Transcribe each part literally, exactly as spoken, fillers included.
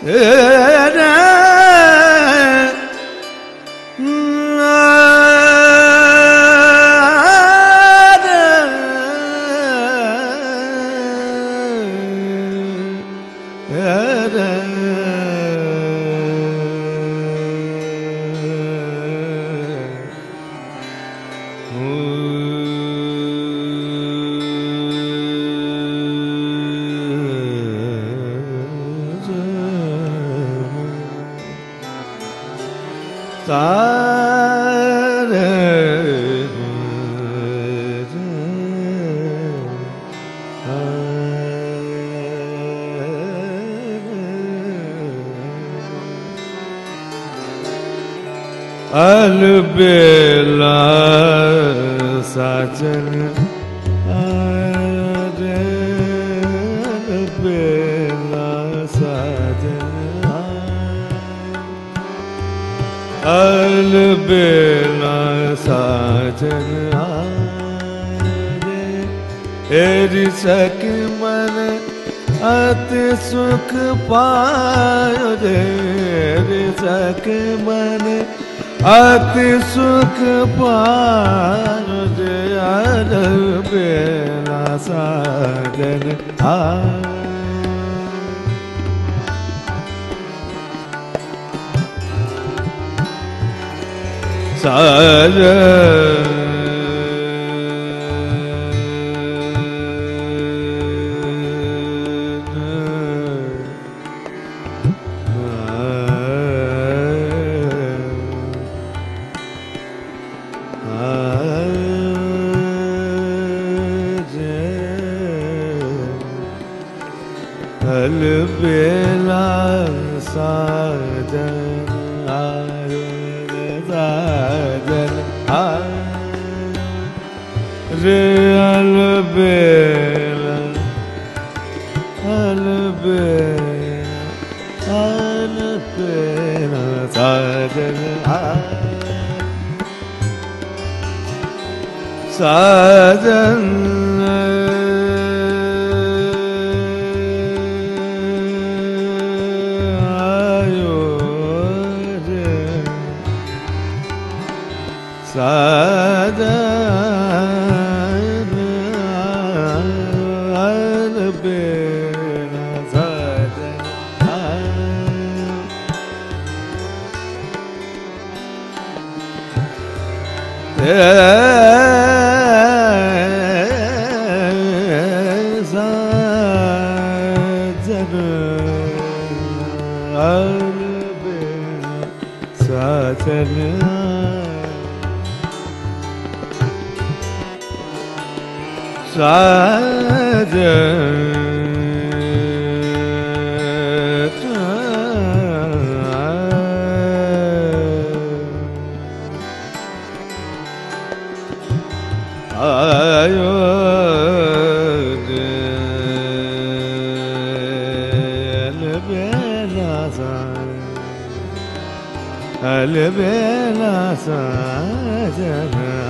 अलबेला साजन आयो रे, अलबेला साजन आयो, अलबेला साजन आयो रे, एरी सक मन अति सुख पायो रे, एरी सक मन अति सुख पायो रे, अलबेला साजन आयो, साजन अलबेला साजन आयो रे, साजन आयो रे, अलबेला अलबेला अलबेला साजन आयो, साजन साजन अलबेला साजन आयो, साजन अलबेला साजन आयो रे, अलबेला साजन, अलबेला साजन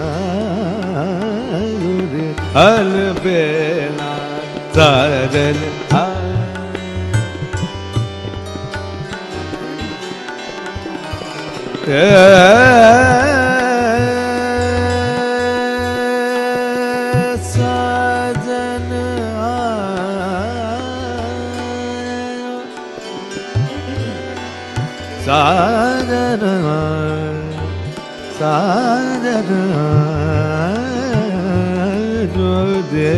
आयो रे, अलबेला साजन साजन आयो, साजन साजन आयो रे,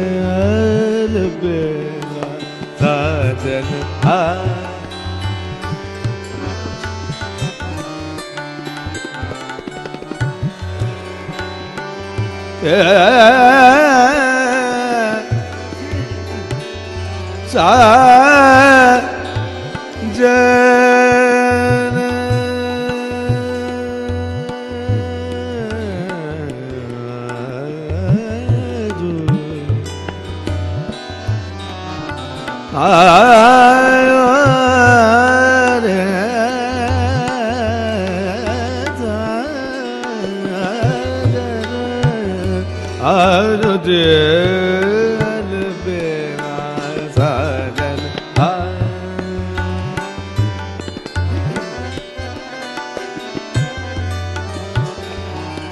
अलबेला साजन आयो, साजन आयो रे, आयो रे, अलबेला साजन आयो,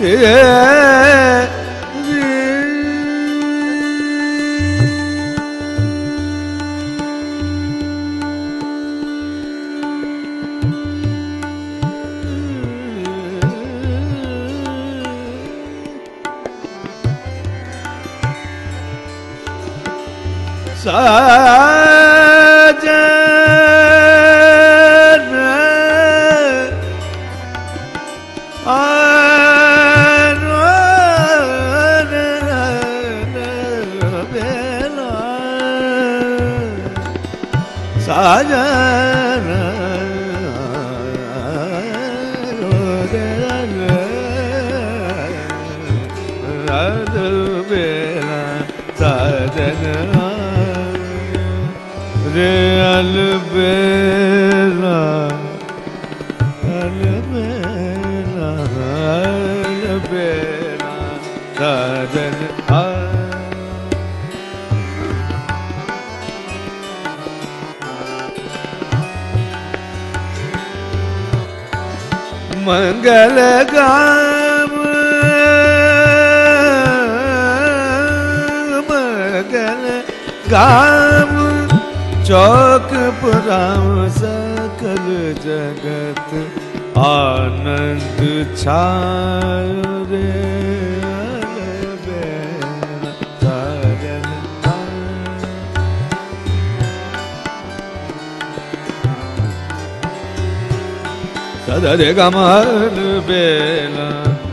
Sajan Aayo Re Sajan Albela Sajan Re Albela Albela Albela Sajan Mangal Gam Mangal Gam चौक पुराम सकल जगत आनंद छायो रे अलबेला साजन सदा रे गम अलबेला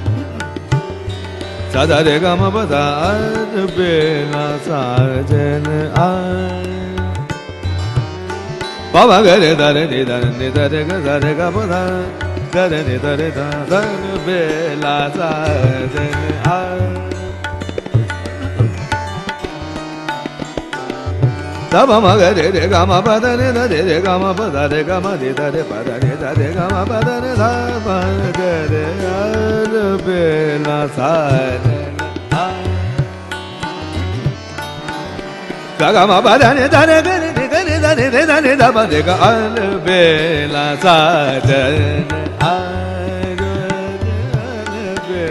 सदा रे गम बदा अलबेला साजन आय Baba gare dare ni dare ni dare ga dare ga ba da gare ni dare da dare bela sajan aayo da ba ma gare re ga ma ba da ni da re ga ma ba da re ga ma ni da re ba da ni da re ga ma ba da ni da ba gare albela sajan aayo ga ga ma ba da ni da re ga ni da ni da ni da ba de ga albela sajan aayo re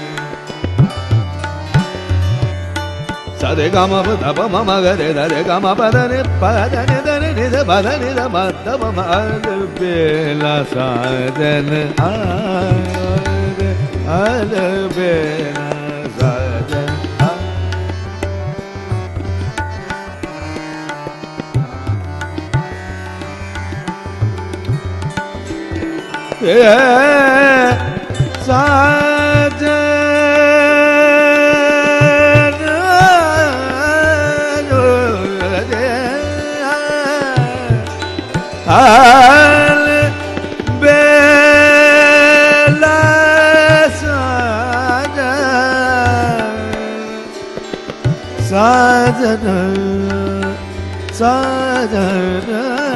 sa de ga ma ba da ba ma ma ga re da re ga ma ba da ni pa da ni da ni da ba da ni da ma da ba ma albela sajan aayo re albela sajan Sajan Aayo Re Albela Sajan Sajan Sajan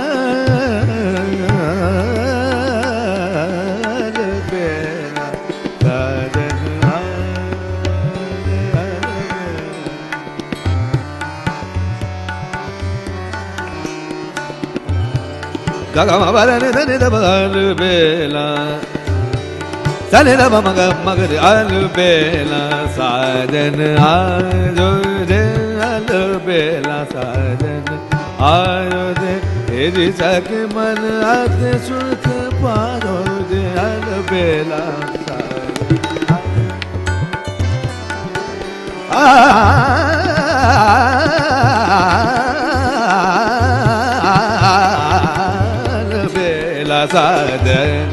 Gaga ma ba da ni da ni da ba albela sa ni da ba ma ga ma ga albela sajan aayo re albela sajan aayo re teri sak man at sukh paaro re albela Albela sajan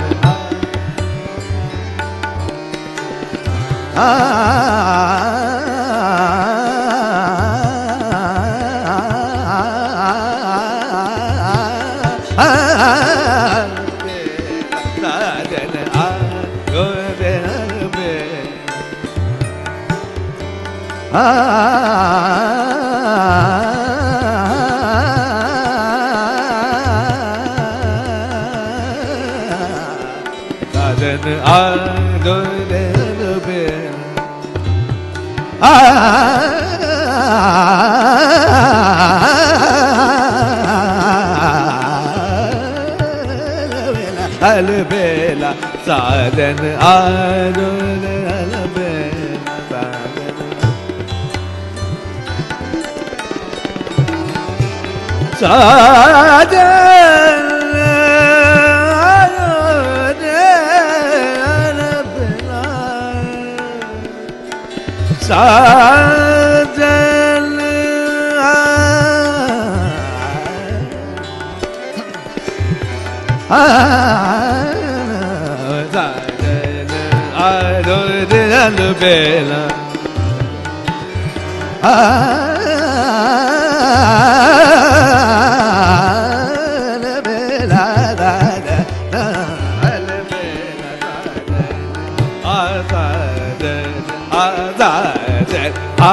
Sajan aayo re albela Albela Sajan Aayo Re, Albela Sajan Sajan Aayo Re, Albela Sajan Sajan Aayo Re, Albela Albela Radha, Albela Sajan Sajan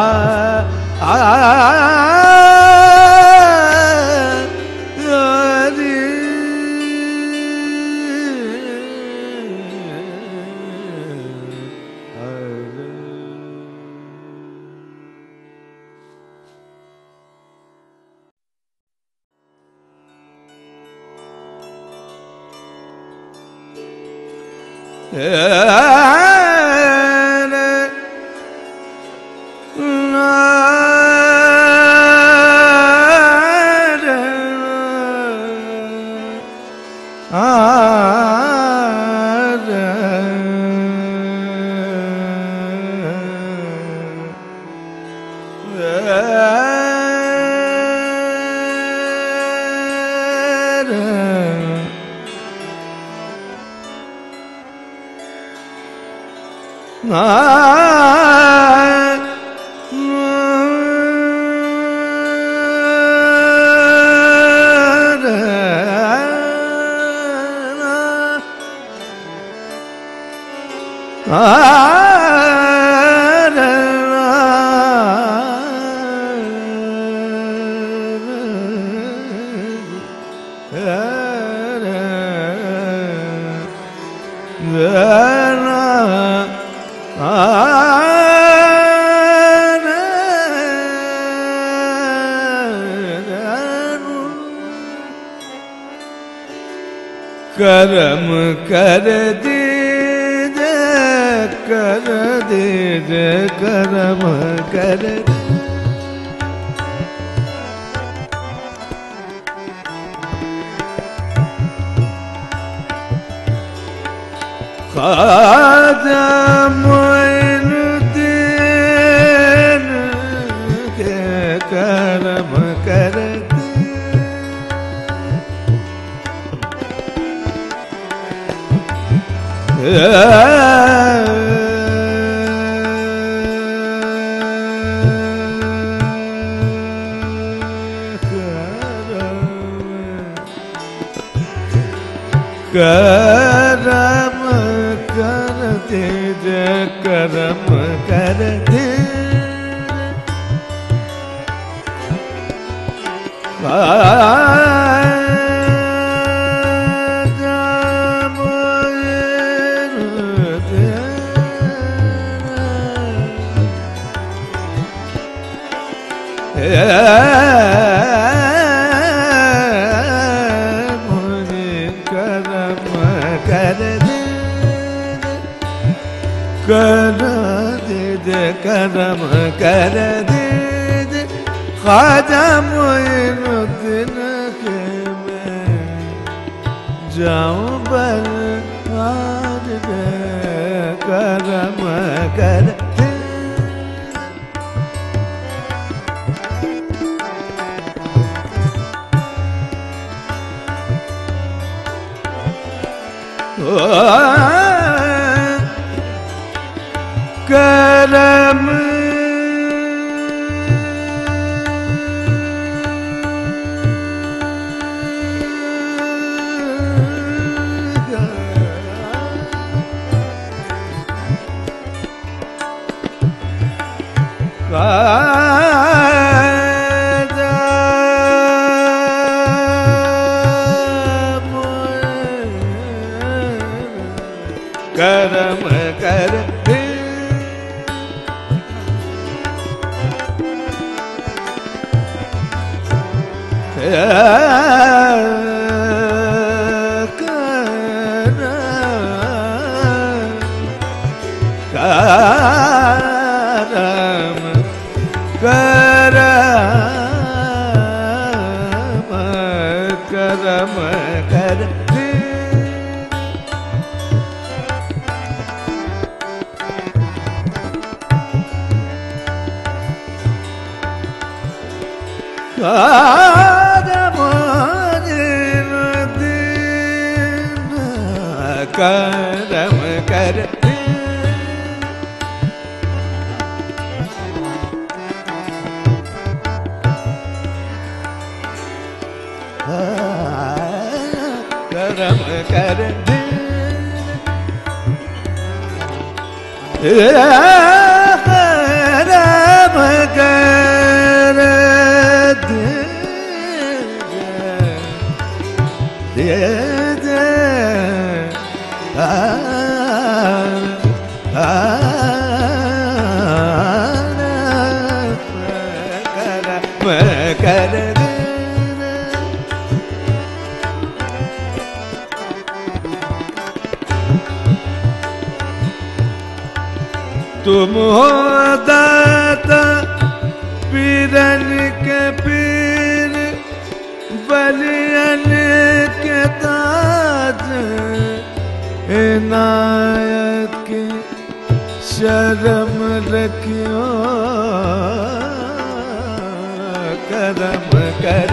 Karam Kar Deeje, Kar Deeje, Karam Kar Deeje. Khaja Multani ke Karam Kar Deeje. Karam Kar Deeje, Karam Kar Deeje. Karam Kar Deeje, Khwaja Muinuddin ke main jaun barwad de. Karam Kar Karam Karam Kar Deeje. Karam Karam Karam Kar Karam Kar Karam Kar तुम हो दाता पीरन के पीर बलियन के ताज इनायत की शर्म रखियो करम कर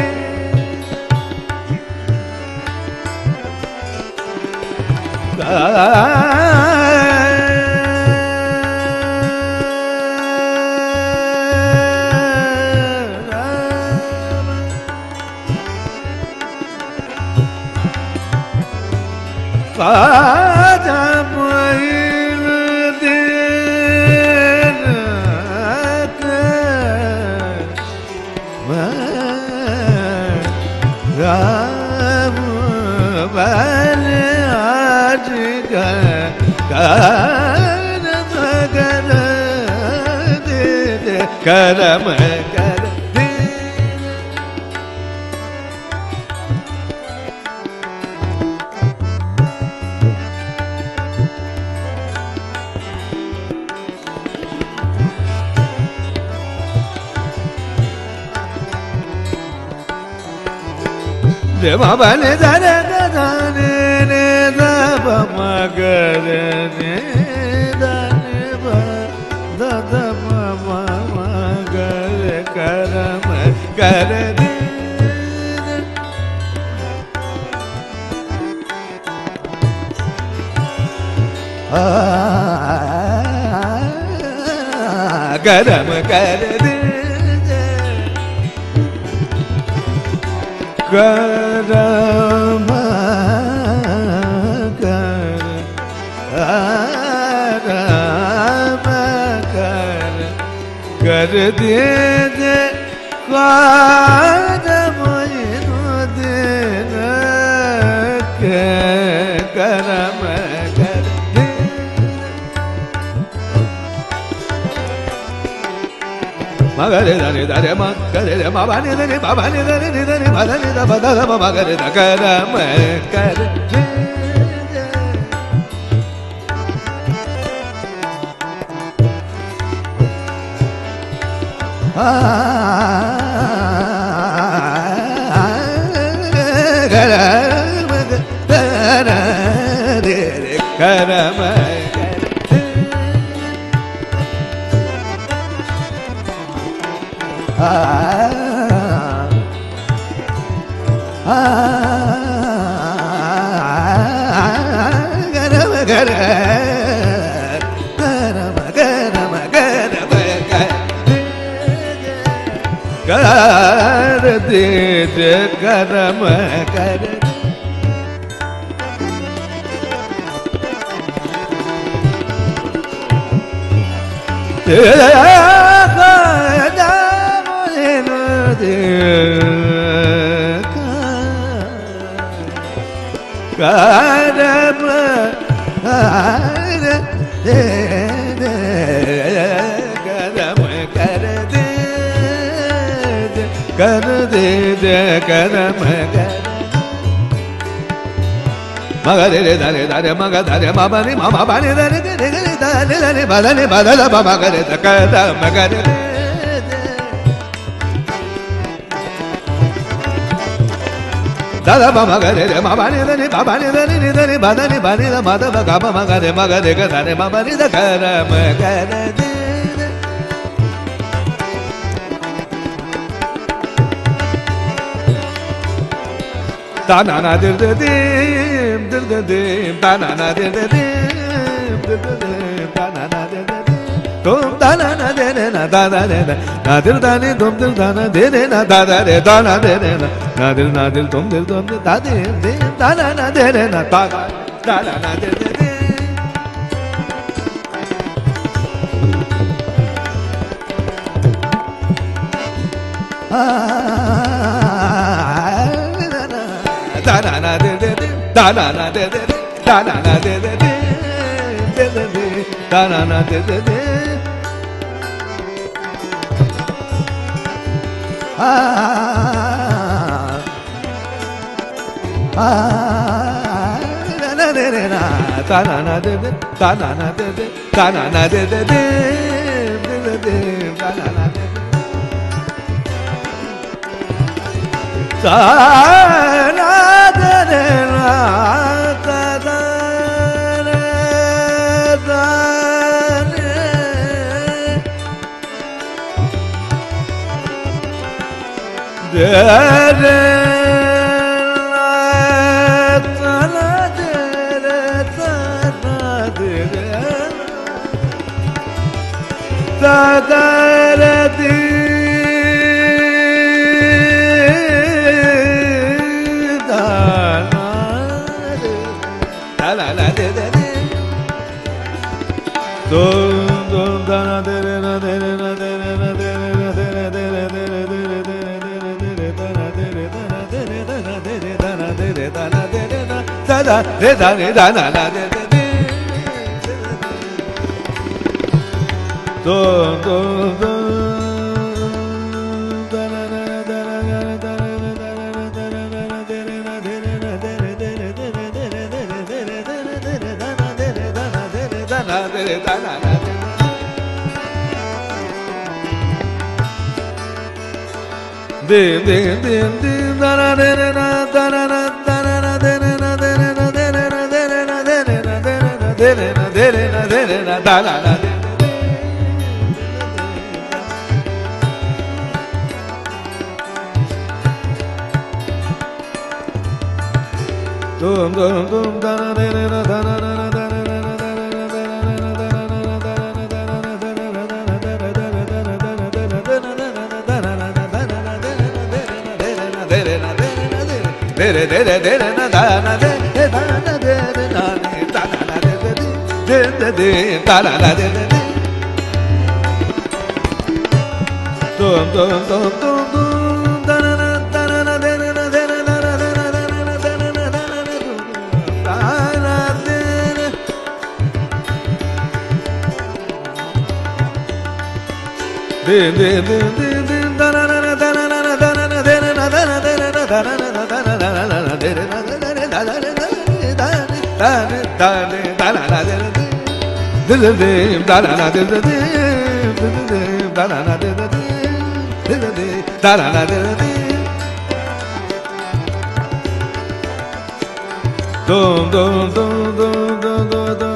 करम कर दे बने धरे धने ने दब मगर ने धने दद मगर करम कर दे करम कर दे करम कर करम कर कर दीजे ख्वाजा मोइनुद्दीन के करम कर मगरे धरे धरे मगरे रे मबानी धरे मबानी धरे नि धरे मदनि द बदल मगरे द करम कर आ करम करम आ आ करम कर करम करम करम कर दीजे करम कर करम दे करम कर दे कर दे करम कर magare re dare dare maga dare mama ni mama bani dare dare dare dare badani badala baba gare takada magare dada baba gare re mama ni dare baba ni dare ni dare badani bani da mada baga mama gare magare ga dare mama ni da kara magare da na na dir dir dim dir dir dim da na na dir dir dim dir dir dim da na na dir dir dim dum da na na de ne na da da de na dir da ni dum dir da na de ne na da da de da na de ne na na dir na dir dum dir dum dir da de dim da na na de ne na da da na na dir dir dim da na na de de de da na na de de de da na na de de de de de de da na na de de de ah ah na na de de na da na na de de da na na de de da na na de de de de de de da na na de de da na de de na da da da re de re na da na de re da na de re da da re di dum dum da na de re na de re na de re na de re na de re de re de re de re de re de re da na de re da na de re da na de re da na de re da na de re na da da re da re da na na de de de dum dum dum da na na da na na da na na da na da na na de re na de re na de re de re de re de re de re de re de re de re da na de re da na de re da na de re da na na dim dim dim dim da na de re na da na na da na na de re na de re na de re na de re na de re na de re na de re na de re na de re na da na na dum dum dum da na de re na da na na na da na na da na na da na na da na na da na na da na na da na na da na da na da na da na da na da na da na da na de re de re de re na da na de de da na de re na de da na na de de de de de da na na de de dum dum dum dum dum da na na da na na de re na de re na na de na de na na de na na da na de da na de dim dim dim dim dim da na na da na na da na na de re na de na de na da na na da na na de re na de re da na da da da da da na na de de de de da na na de de de de da na na de de de de de da na na de de dum dum dum dum dum dum dum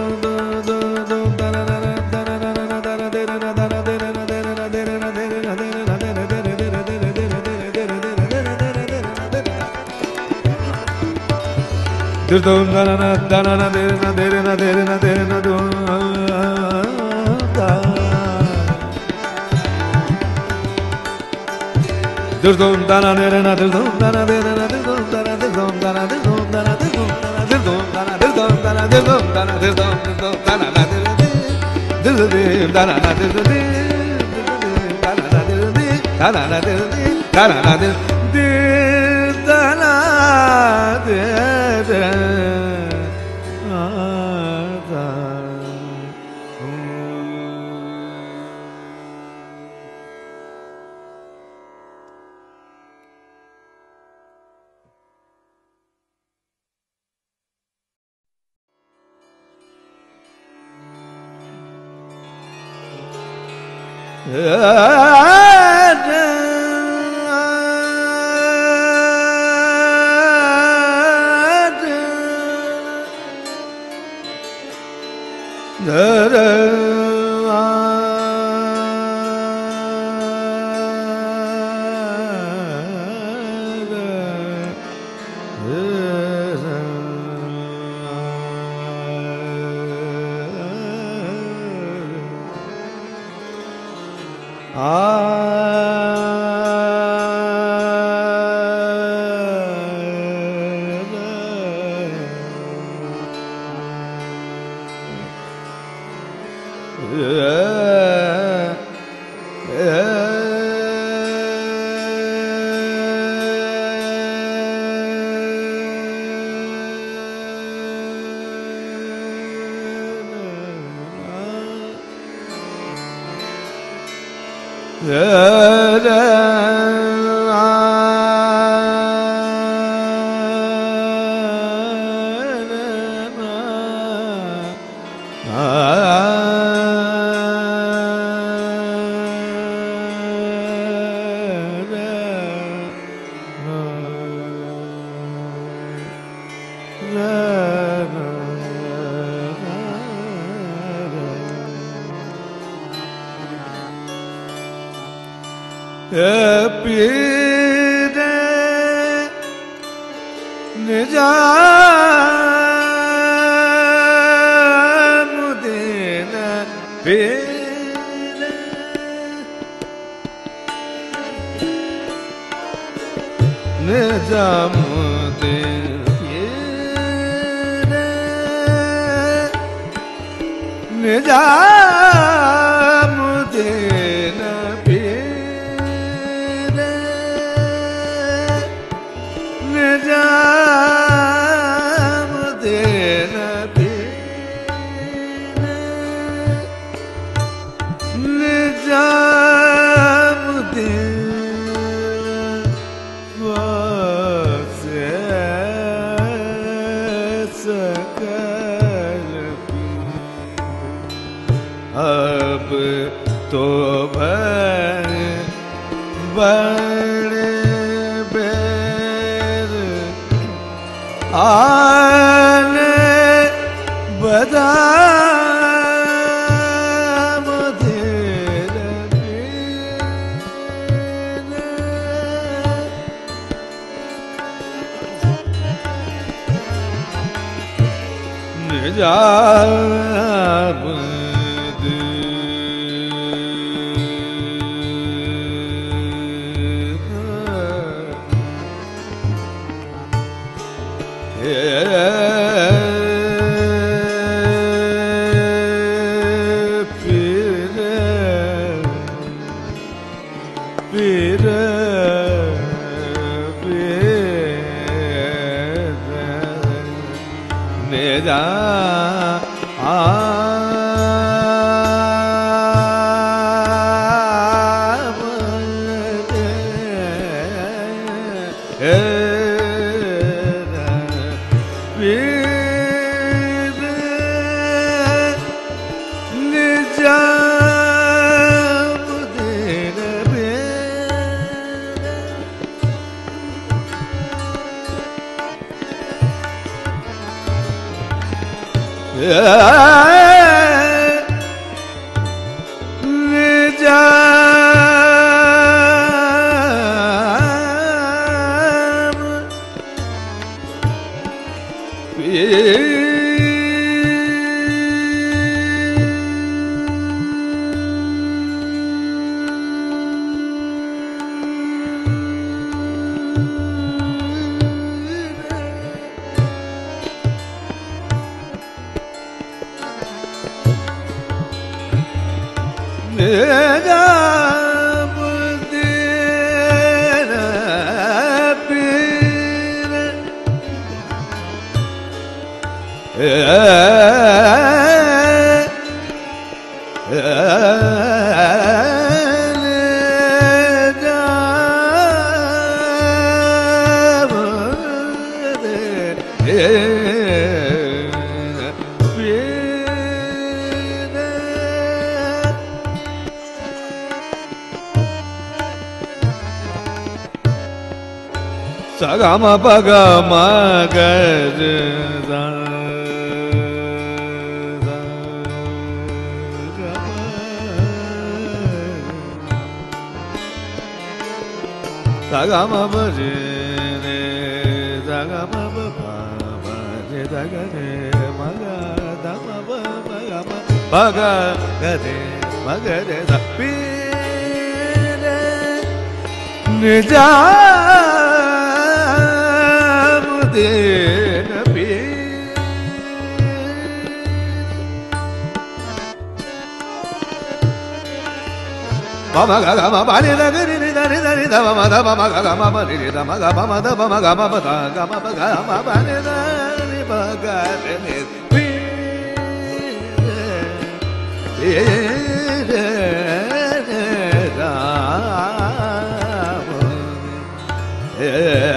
dir dum da na na da na na de na de na de na de na dum da dir dum da na de na dir dum da na de na dir dum da na dir dum da na dir dum da na dir dum da na dir dum da na dir dum da na dir dum da na dir dum da na na dir dir dir da na na dir dir da na na dir dir da na na dir dir da na na dir dir da na dir Sagama pagama gare da Sagama bari re sagama ba ba re da ga re ma ga da ma ba ma ga ma ba ga ga re ma ga re da pi re Nijamudin pi Mama ga ga ma ba ni da ga ni da ni da ni da ma da ma ga ga ma ba ni da ma ga ba ma da ba ma ga ma ba da ga ma ba ga ma ba ni da ni ba ga re ni pi re re da re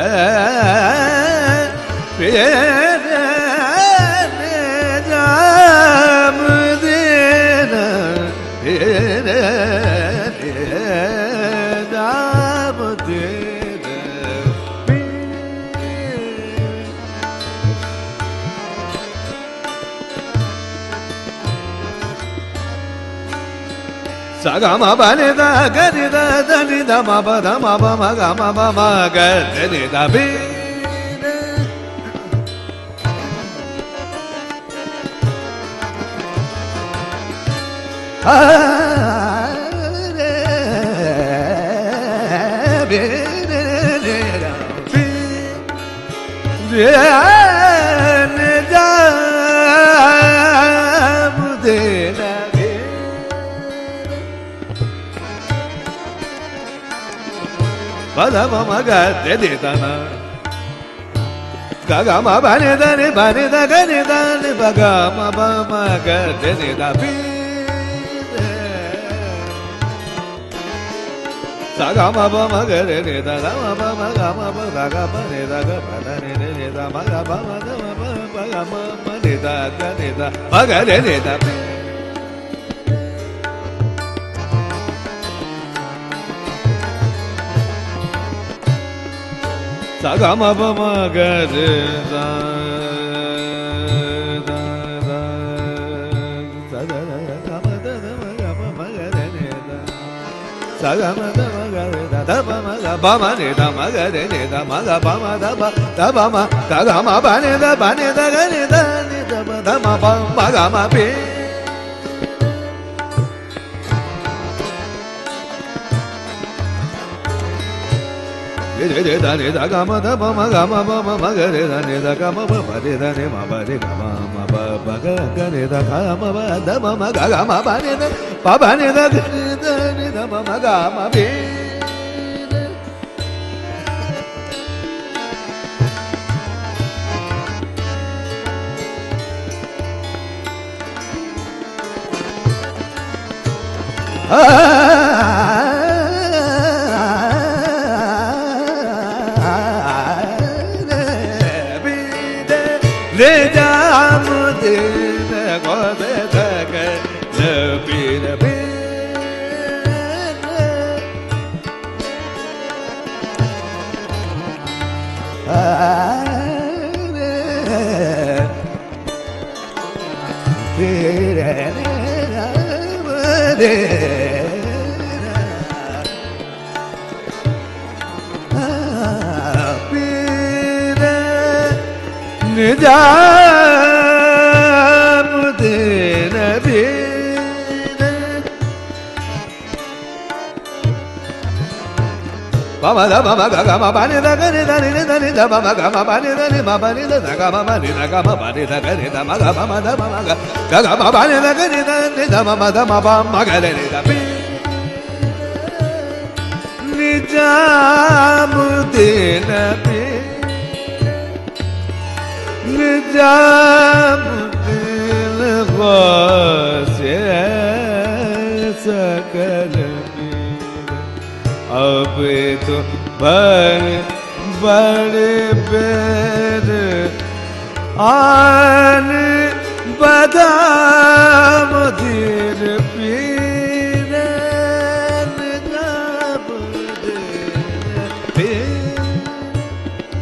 re Sagama bani da gani da da ni da ma ba da ma ba ma ga ma ba ma ga ni da bi ah re bi re re da bi re ne da bu de na Bada mama ga de de da na ga ga ma ba ni da ni ba ni da ga ni da ni ba ga ma ba ma ga de de da bi sa ga ma ba ma ga de de da da ma ba ma ga ma ba da ga ba ni da ga ba da ni de de da ma ga ba ma da ma ba ba ga ma ma ni da ga ni da ma ga de de da bi Sagama ba ma ga re da da da sa da ga ma da da ma ga ma ma ga re da Sagama da ma ga re da da ba ma ga ba ma re da ma ga re da ma ga ba ma da ba da ba ma ga ga ma ba ne da ba ne da ga ne da ne da ba da ma ba ma ga ma be Re da re da ga ma da ba ma ga ma ba ma ma ga re da ne da ga ma ba ba re da ne ma ba re ga ma ma ba ba ga ga re da ga ma ba da ba ma ga ga ma ba ne da ba ba ne da ga re da ne da ba ma ga ma be ah Nijamudin ko de da ga le pi le pi ah re pi re re ah pi re Nijamudin pi ba ma da ba ma ga ga ma ba ni da ga ni da ni da ni da ba ma ga ma ba ni da ni ma ba ni da da ga ma ba ni da ga ma ba ni da ga ni da ma ga ba ma da ba ma ga ga ga ma ba ni da ga ni da ni da ma ma da ma ba ma ga ni da pi Nijamudin pi Nijamudin ko se sakal अब तो बड़े बड़े बेर आन बदाम धीर पीरे जब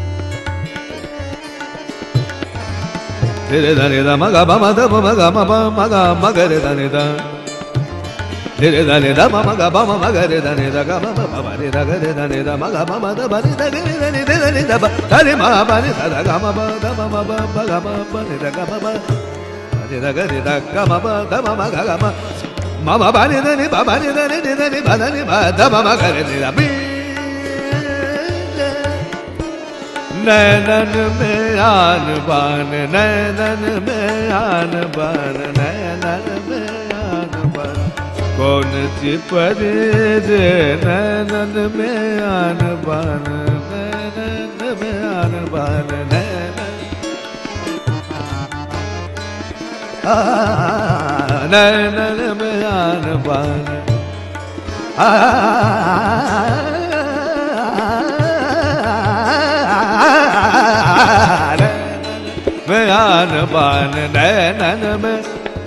Re da re da ma ga ba ma da ba ma ga ma ba ma ga ma ga re da re da. Re da re da ma ma ga ba ma ma ga re da re da ga ma ba ba re da ga re da re da ma ga ma ma da ba re da ga re da re da re da ba da re ma ba re da da ga ma ba da ma ma ba ba ga ma ba re da ga ma ba re da ga re da ga ma ba da ma ma ga ga ma ma ma ba re da re ba ba re da re da re ba da re ba da ma ma ga re da bi नैनन में आन बान नैनन में आन बान नैनन में आन बान कौन सी परी रे नैनन में आन बान नैनन में आन बान नैनन नैनन में आन बान आन बान नैनन में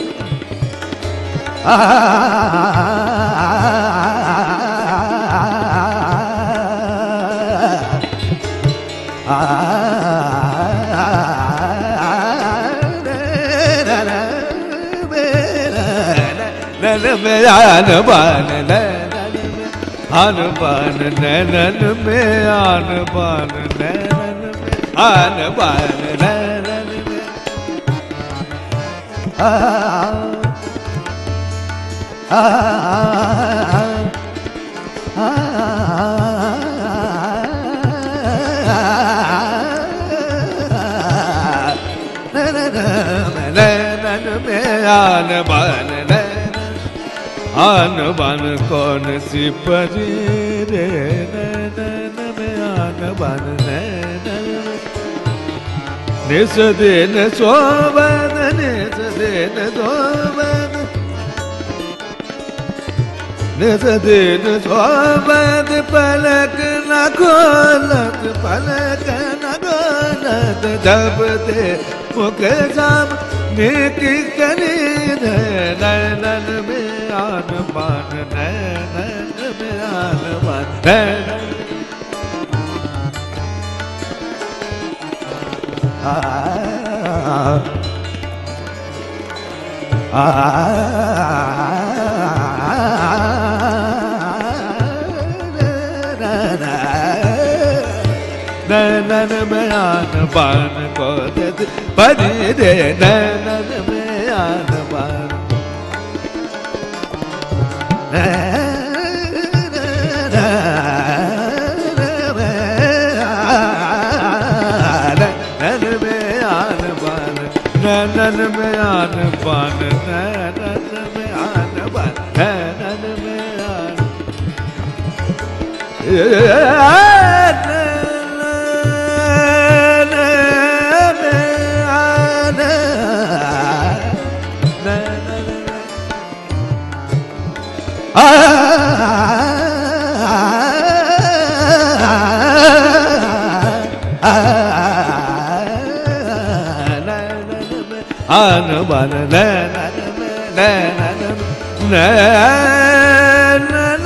नैनन में आन बान नैनन में आन बान नैनन में आन बान नैनन में आन बान नैनन ah ah ah नैनन में आन बान आन बान कौन सी परी रे नैनन में आन बान नैनन निस दिन सोबन निस दिन सोबन निस दिन सोबन पलक न खोलत पलक न खोलत जब ते मुख जाम नेकी करी नैनन में आन बान नैनन में आन बान नैनन ah ah नैनन में आन बान को दे परी रे नैनन में आन बान नैनन में आन बान नैनन में आन बान नैनन में आन आन बान नैनन में नैनन नैनन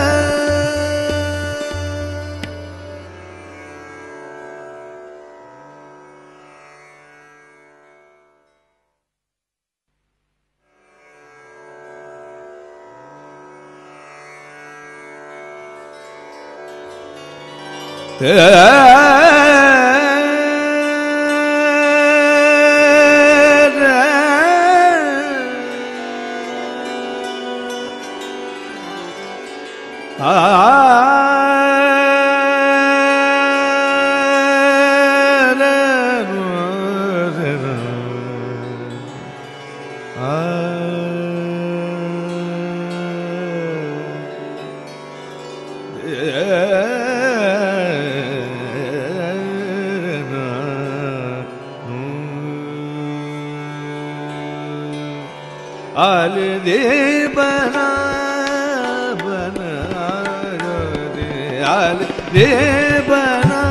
आली रे बना बना रे आली रे बना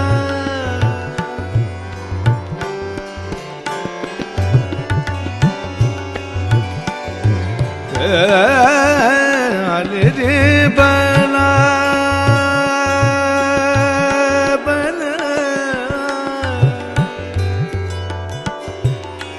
आली रे बना बना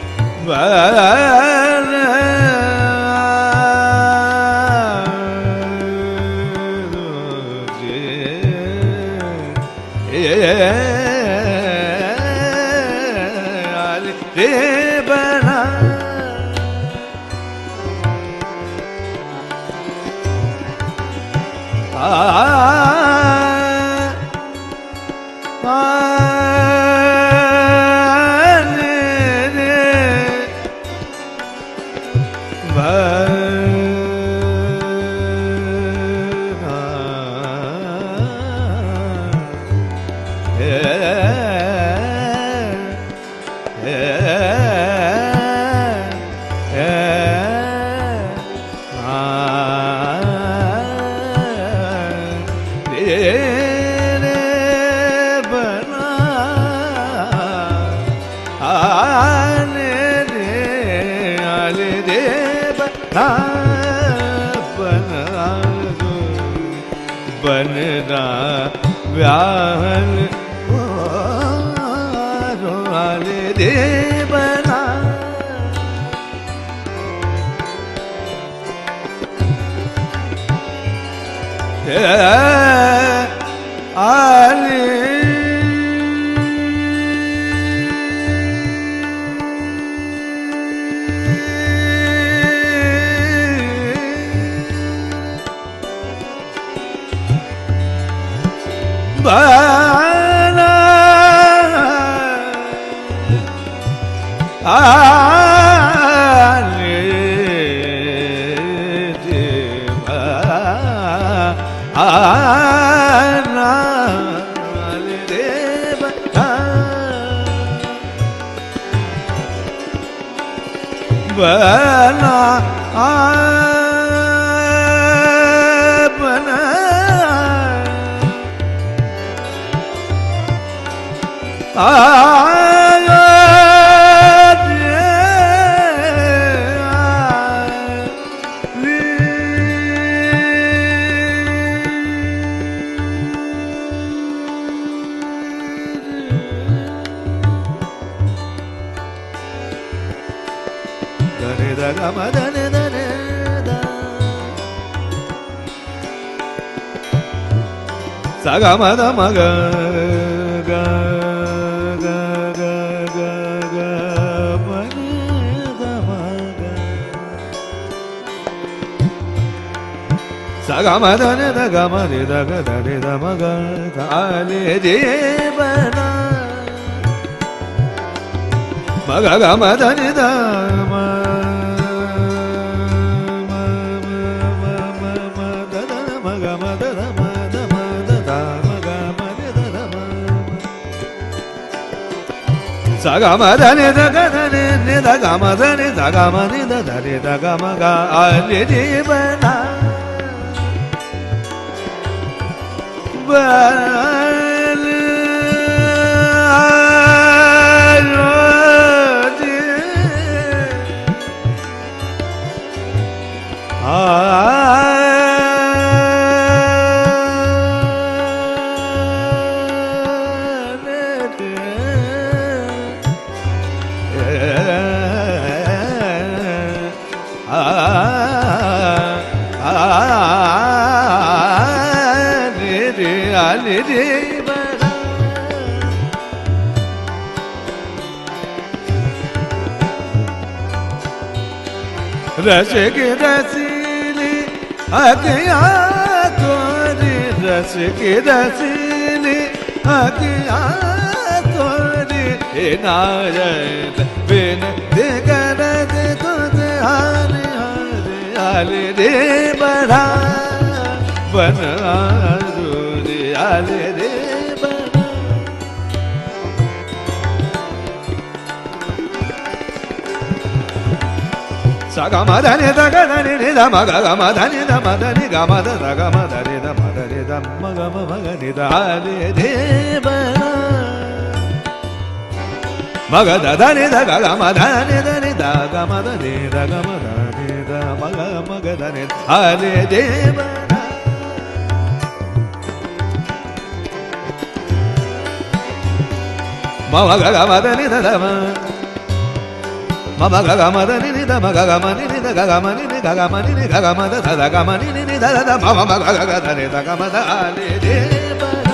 Saga mada maga ga ga ga ga ga mada maga saga mada ne da ga ma re da ga da re da maga aali re bana maga ga mada ne da ma Saga ma da ne da ga da ne ne da ga ma da ne da ga ma ne da da ne da ga ma ga aali re bana bal aali रस के रसीली अखियाँ तोरी रस के रसीली अखियाँ तोरी इनायत बिन दिगर दे तुझे हारे हारे आली रे बड़ा बना दूरी आली रे Saga ma da ne da ga da ne ne da ma ga ga ma da ne da ma da ne ga ma da da ga ma da ne da ma da ne da ma ga ma ma ga ne da aali re bana ma ga da da ne da ga ga ma da ne da ne da ga ma da ne da ga ma da ne da ma ga ma ga da ne aali re bana ma ma ga ga ma da ne da da ma Mama gama da ni ni da ma gama ni ni da gama ni ni da gama ni ni da gama da da gama ni ni da da mama ma ga ga da ni da gama da ali re bana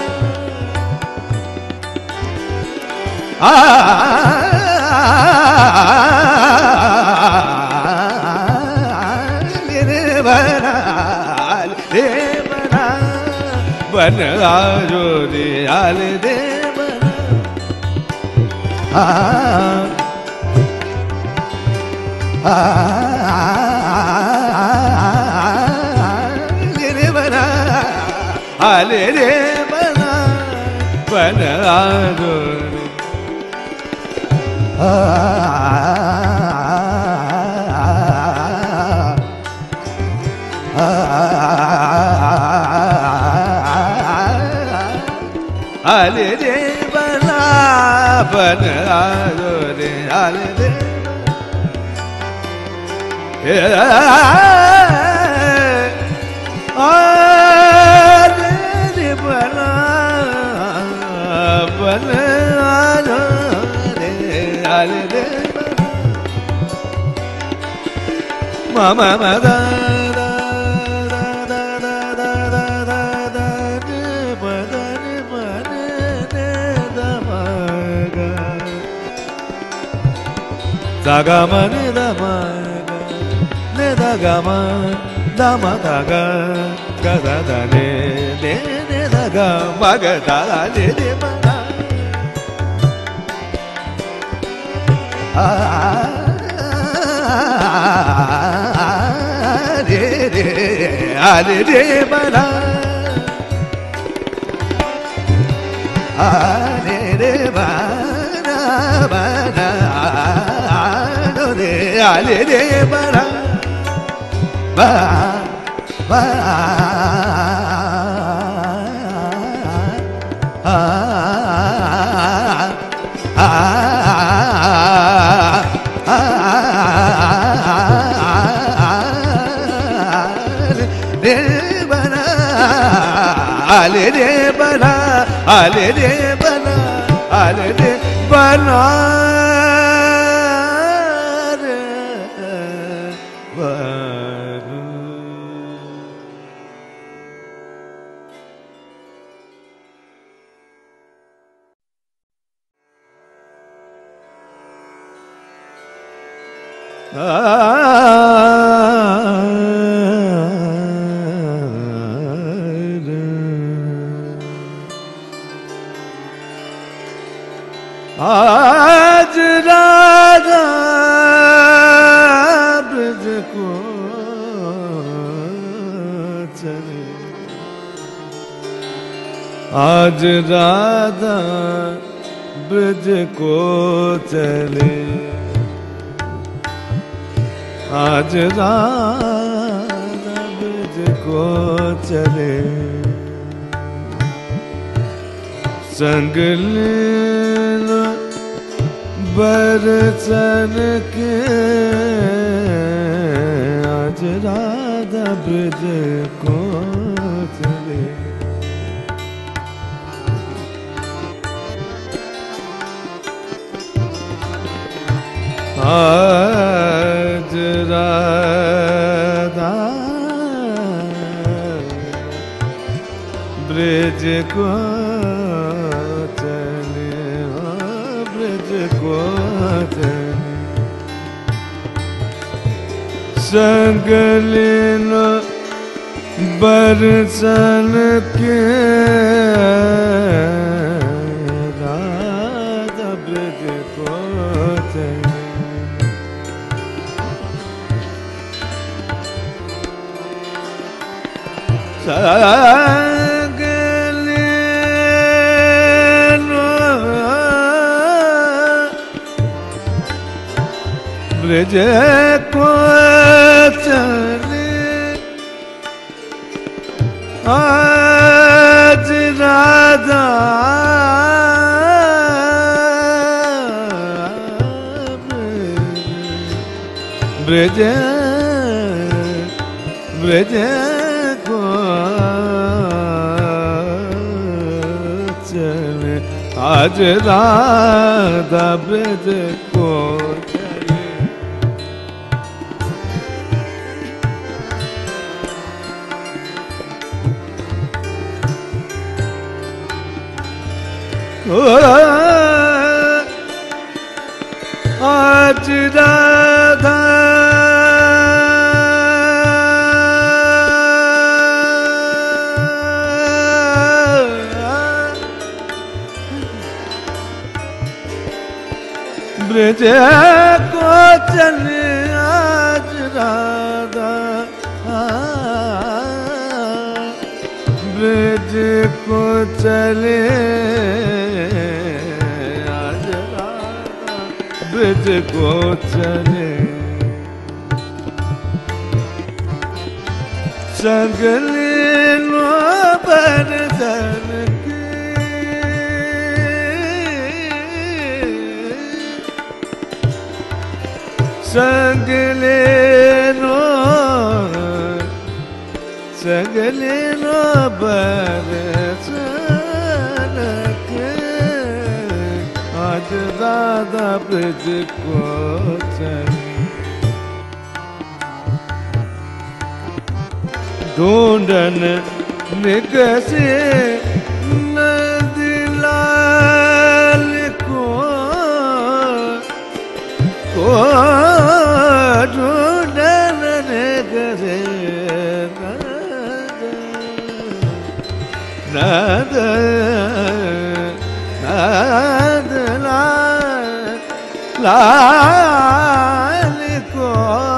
ali re bana ali re bana ban ayo re ali re bana Aali re bana, aali re bana, bana ayo re. Aali re bana, bana ayo re, aali re. Aali bana bana re aali re mama ma da da da da da da da da re bana re bana re da ma ga da ga ma ne da ma da gama da ma da ga ga da da ne ne ne da ga ma ga da ne ne ma da a re re a re re ma da a re re ma da ma da do re a re re ma da ba ba ah ah re bana ale re bana ale re bana ale re bana आज राधा ब्रज को चले आज राधा ब्रज को चले आज राधा ब्रज को चले संग लेना बरसन के आज राधा ब्रज को चले आज राधा ब्रज को चले ब्रज को चले संग लेना बरसन के राधा ब्रज को चले संग लेना ब्रज को चले आज राधा ब्रज ब्रज को चले आज राधा ब्रज को चले ब्रज को चले आज राधा, ब्रज को चले आज राधा, ब्रज को चले सगले नो बरदन के सगले नो सगले नो बरदन के आज राधा ब्रज को चले ढूंढन निकसे नंदलाल को, को ढूंढन निकसे नंद नंद लाल को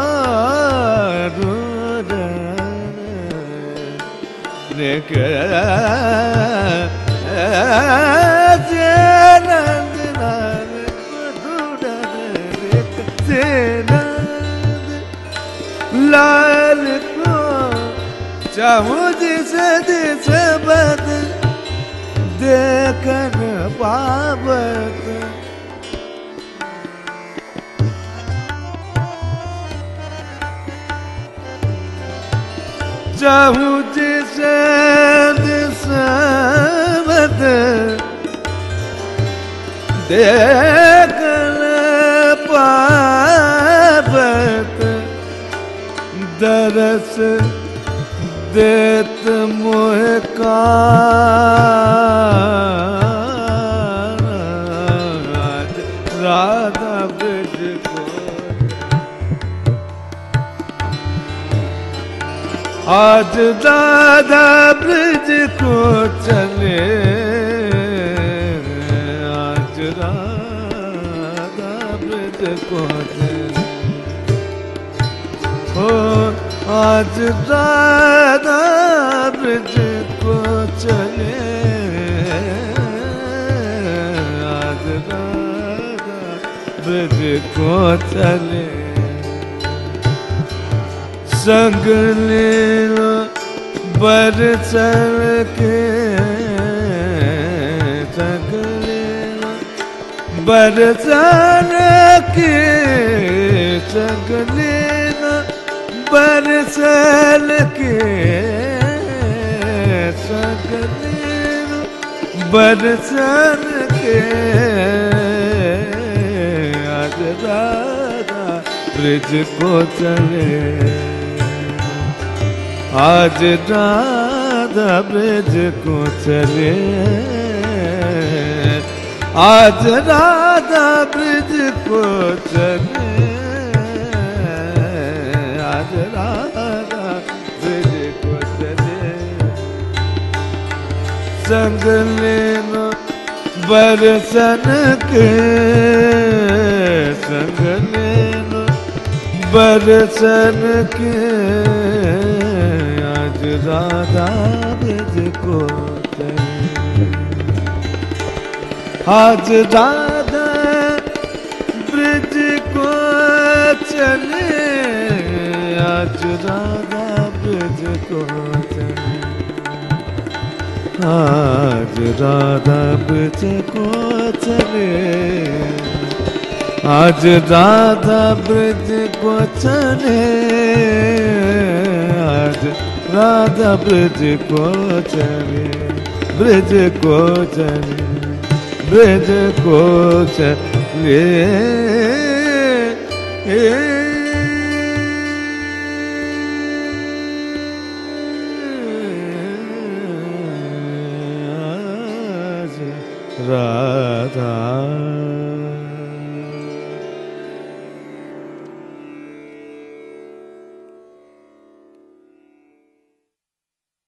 लाल को चाहूं जिसे दिस बद देखन पावत चाहूं जिसे दिसबद देखन पावत दरस देत मोह का राधा ब्रज को आज राधा ब्रज को चले आज राधा ब्रज को चले हो आज राधा ब्रज को चले आज राधा ब्रज को चले संग लीला बरसल के संग लीला बरसल के संग लीला बरसल के संग लीला बरसल के आज राधा ब्रज को चले आज राधा ब्रज को चले आज राधा ब्रज को चले आज राधा ब्रज को चले संग लेना बरसन के संग लेना बरसन के आज राधा ब्रज को चले आज राधा ब्रज को चले आज राधा ब्रज को चले आज राधा ब्रज को चले आज राधा ब्रज को चले आज राधा ब्रज को चले ब्रज को चले ब्रज को चले राधा